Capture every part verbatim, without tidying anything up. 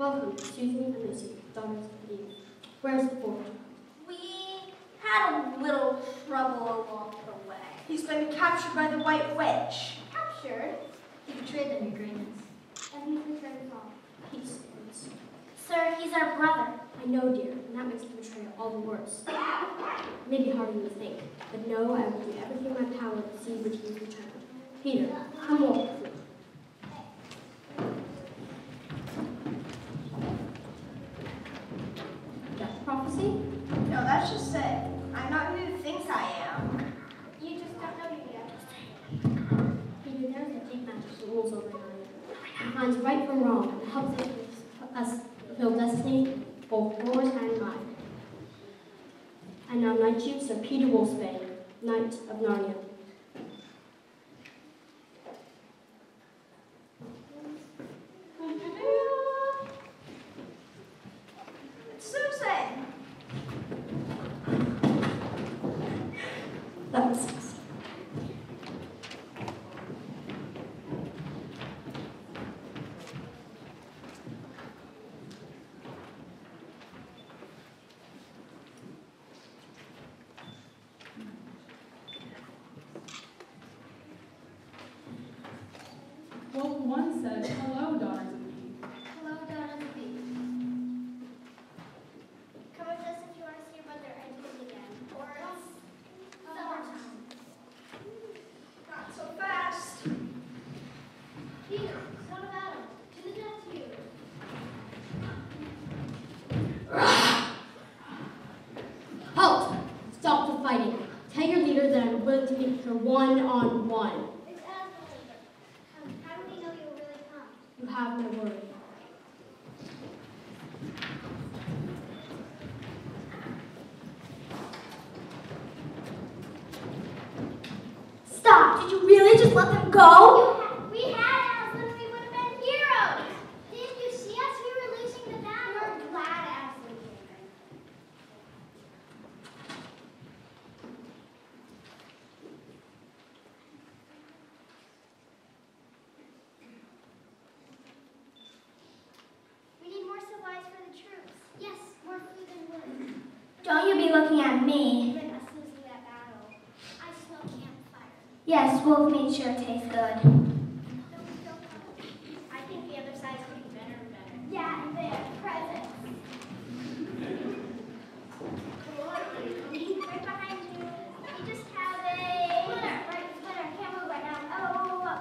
Welcome, Susan and Lucy, daughters of Eve. Where's the fourth? We had a little trouble along the way. He's been captured by the White Witch. Captured? He betrayed them agreements. And he's returned home. He stands. Sir, he's our brother. I know, dear, and that makes the betrayal all the worse. Maybe harder than you think, but no, I will do everything in my power to see that he is returned. Peter, come walk with me. That prophecy? No, that's just it. I'm not who you think I am. You just don't know you yet. Peter, there is a deep magic that rules over Narnia. It finds right from wrong and helps us fulfill destiny, both yours and mine. I now knight you, Sir Peter Wolfsbane, Knight of Narnia. Susan! That was six. Well, one said, hello, daughters of Eve. Hello, daughters of Eve. Come with us if you want to see your brother Edmund again. Or else summertime. Not so fast. Peter, son of Adam, to the death to you. Halt! Stop the fighting. Tell your leader that I'm willing to meet her one-on-one. It's Aslan. Um, how do we know you'll really come? You have my word. Stop! Did you really just let them go? We had Aslan, we would have been heroes. Didn't you see us? We were losing the battle. We're glad Aslan came. We need more supplies for the troops. Yes, more food and wood. Don't you be looking at me. Even us losing that battle. I smell campfire. Yes, wolf meat sure tastes good. I think the other side's getting better and better. Yeah, and they have presents. Right behind you. You just have a... Splinter, right, Splinter. Can't move right now. Oh.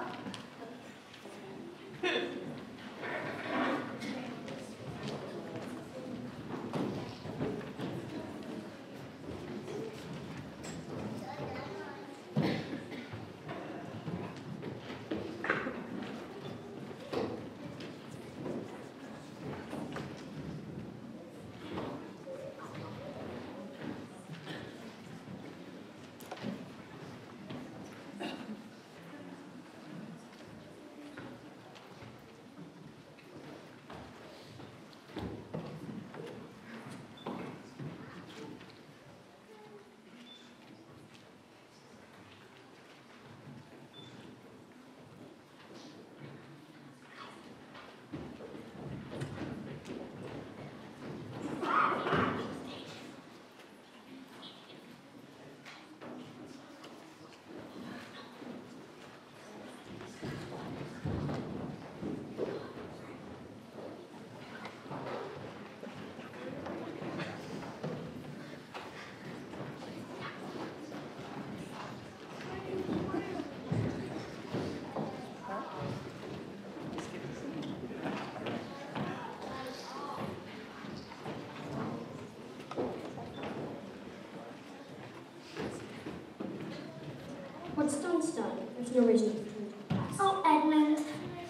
What's done's done. There's no reason to return to the past. Oh, Edmund.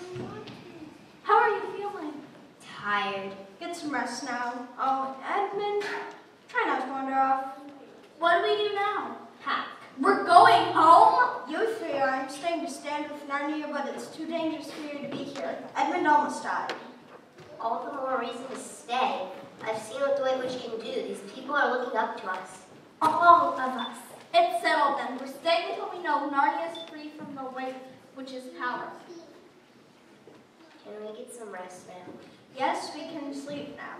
How are you feeling? Tired. Get some rest now. Oh, Edmund, try not to wander off. What do we do now? Pack. We're going home? You three are. I'm staying to stand with Narnia, but it's too dangerous for you to be here. Edmund almost died. All the more reason to stay. I've seen what the White Witch can do. These people are looking up to us. All of us. It's settled then. We're staying until we know Narnia is free from the White Witch's power. Can we get some rest now? Yes, we can sleep now.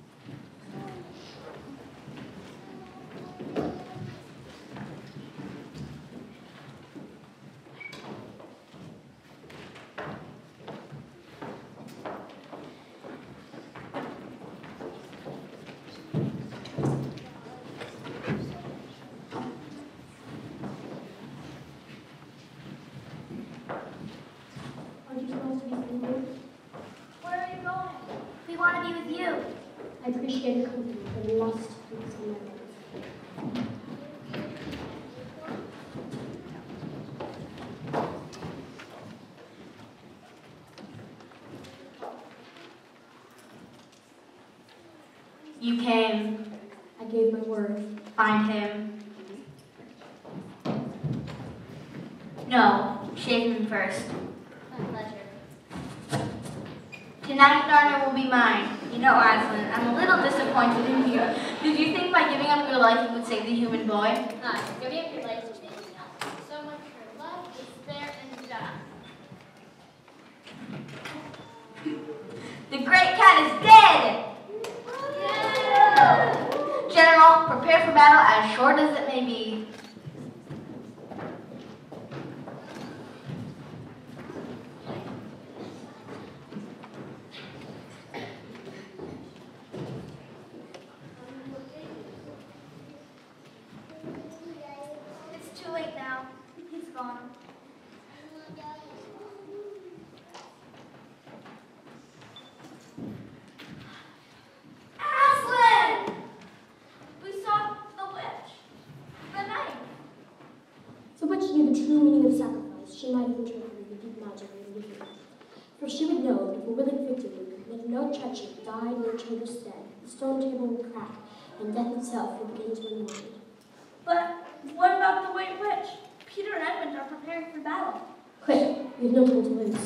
Aren't you supposed to be sleeping? Where are you going? We want to be with you. I appreciate your company, but we must do some other. You came. I gave my word. Find him. No, shave him first. My pleasure. Tonight, Darner will be mine. You know, Aslan, I'm a little disappointed in you. Did you think by giving up your life you would save the human boy? Ah, giving up your life is making up. So much for love, despair, and death. The great cat is dead! General, prepare for battle as short as it may be. It's too late now. He's gone. Aslan! We saw the witch. The knife. So much knew the true meaning of sacrifice, she might have interpreted the deep magic in the gift. For she would know that if a willing victim would make no treachery, died in her traitor's stead, the stone table would crack, and death itself would begin to unwind. But what about the White Witch? Peter and Edmund are preparing for battle. Quick, we have no time to lose.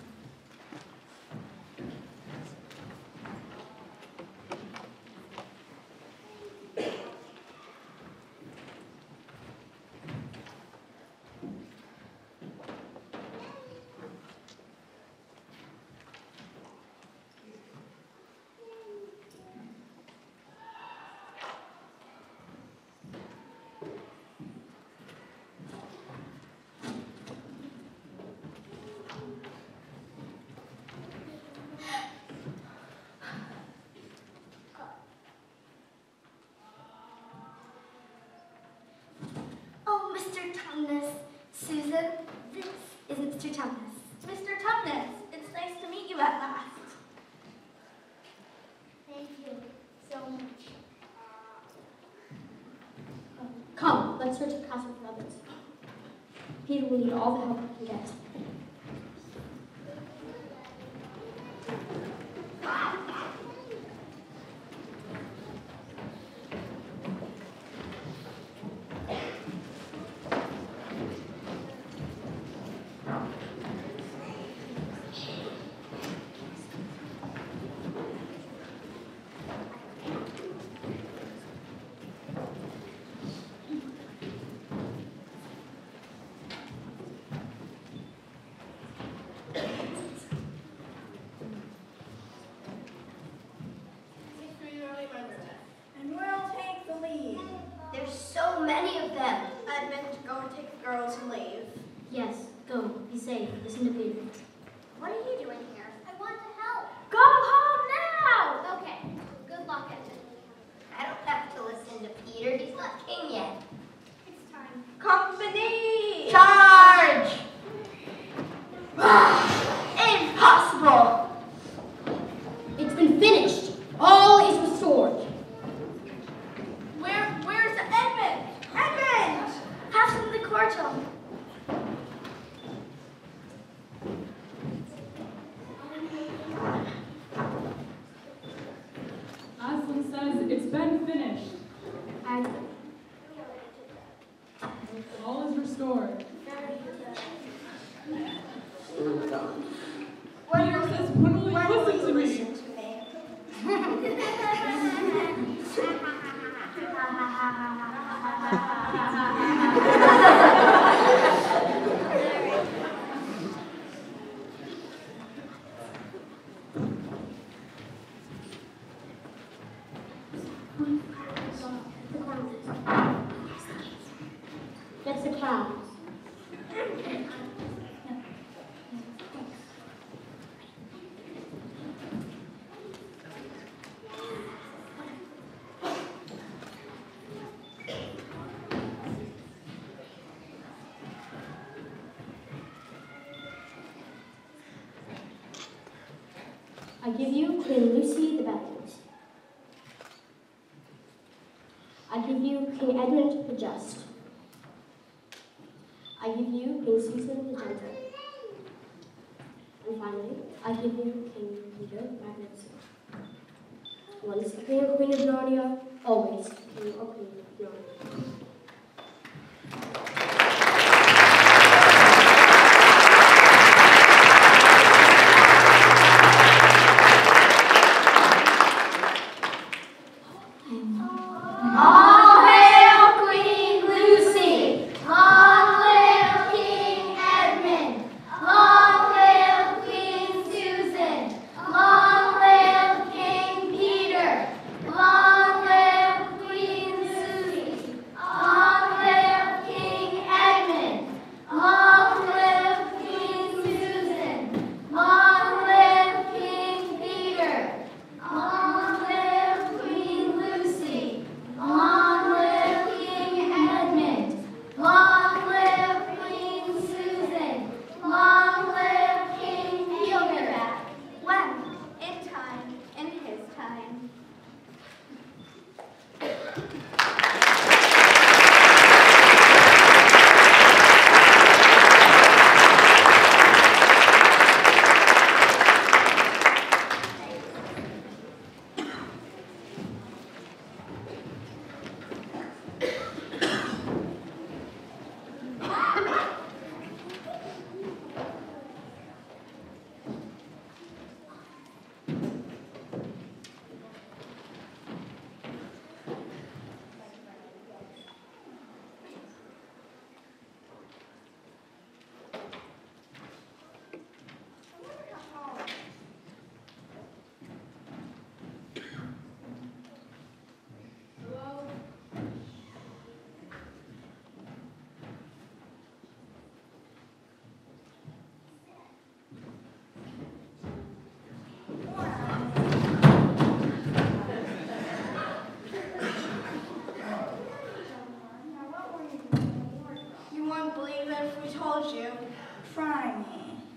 Oh, Mister Tumnus. Susan, this is Mister Tumnus. Mister Tumnus, it's nice to meet you at last. Thank you so much. Come, let's search the castle for others. Peter will need all the help he can get. And we'll take the lead. There's so many of them. Edmund, go and take the girls and leave. Yes, go, be safe, listen to Peter. What are you doing here? I want to help. Go home now! Okay, good luck, Edmund. I don't have to listen to Peter. He's not king yet. It's time. Company! Charge! Impossible! It's been finished. All is restored. Where, where's Edmund? Edmund! Pass him the cordial. Aslan says it's been finished. I All is restored. Peter says, "When will you listen to me?" Listen to me. The crowns. Gets the crowns. I give you Queen Lucy the Valiant. I give you King Edmund the Just. I give you Queen Susan the Gentle. And finally, I give you King Peter the Magnificent. Once the King or Queen of Narnia, always the King or Queen of Narnia. All hail Queen Lucy! Long live King Edmund! Long live Queen Susan! Long live King Peter! Long live Queen Lucy! Long live King Edmund! Long live Queen Susan! Long live King Peter! Long live Queen Lucy! Long live King Edmund! Long live Queen Susan! Long live King Peter! When? In time. In his time. You wouldn't believe it if we told you. Try me.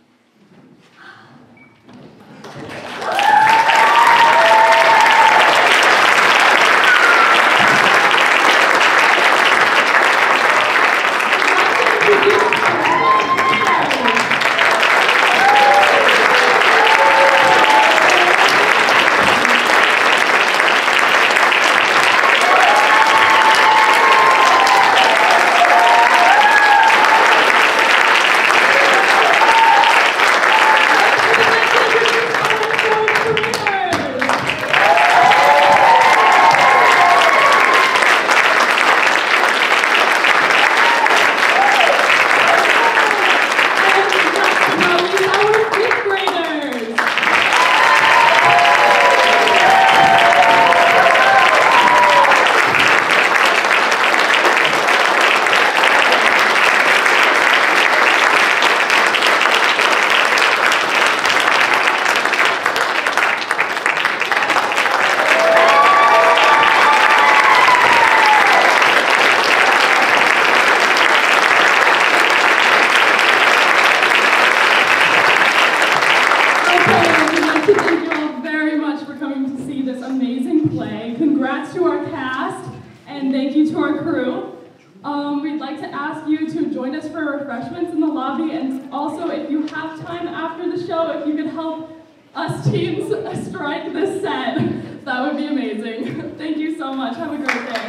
Congrats to our cast, and thank you to our crew. Um, we'd like to ask you to join us for refreshments in the lobby, and also if you have time after the show, if you could help us teens strike this set, that would be amazing. Thank you so much. Have a great day.